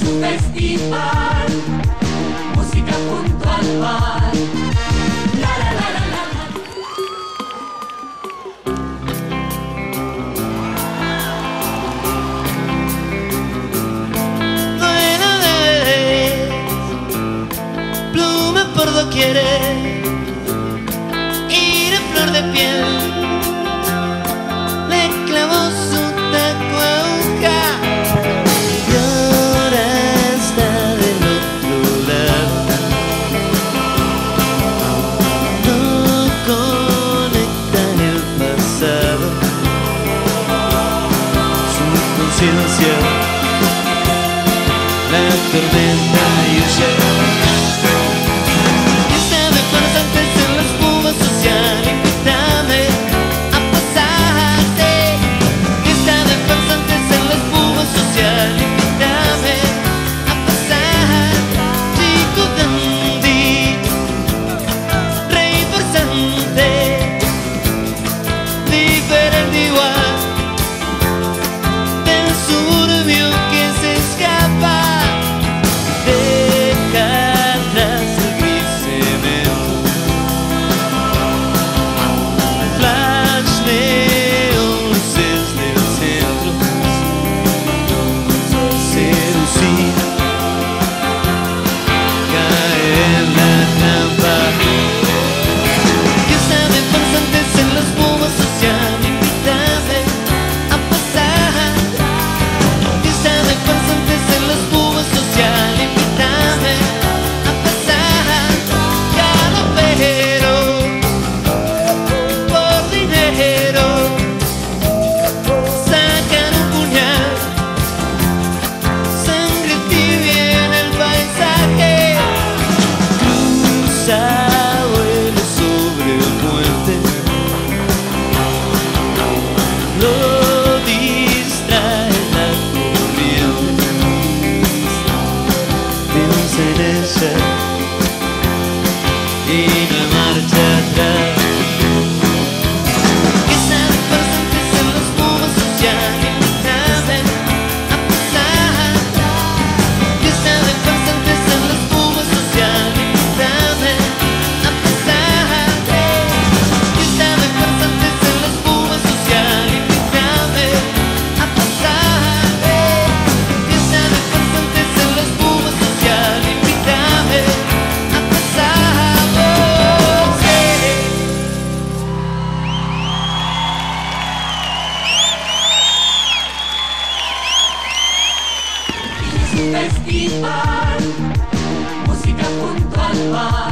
un festival, música junto al mar. La la la la la. Pluma por doquier y de flor de piel le clavó su taco aguja y ahora está del otro lado. No conectan el pasado, su conciencia la tormenta y huye. Y no hay marcha atrás. Que están presentes en los cubos sociales, invítame a pasar. Que están presentes en los cubos sociales, invítame a pasar. Que están presentes en los cubos sociales, invítame a pasar. Que están presentes en los cubos sociales, invítame a pasar. Festival, música junto al mar.